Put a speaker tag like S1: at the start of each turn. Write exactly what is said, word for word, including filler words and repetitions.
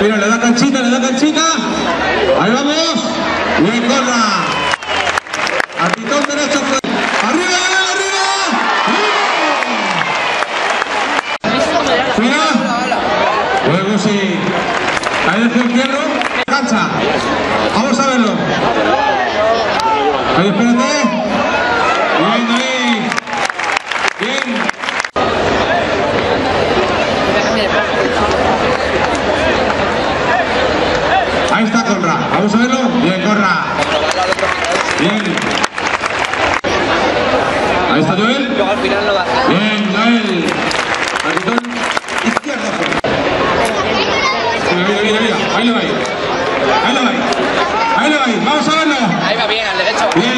S1: mira, le da canchita, le da canchita. Ahí vamos. Bien, corra. A pitón derecho. ¡Arriba, arriba! ¡Mira! Luego sí. Ahí desde el fierro. Cancha. Vamos a verlo. Ahí, espérate. Bien, ahí. Bien. Ahí está Conra. Vamos a verlo. Bien, Conra. Bien. Ahí está Joel.
S2: Luego al final no va.
S1: Bien, Joel. Al izquierdo. Mira, mira, mira. Ahí lo va. Ahí lo va. Ahí lo va. Vamos a verlo.
S2: Ahí va bien, al derecho.
S1: Bien.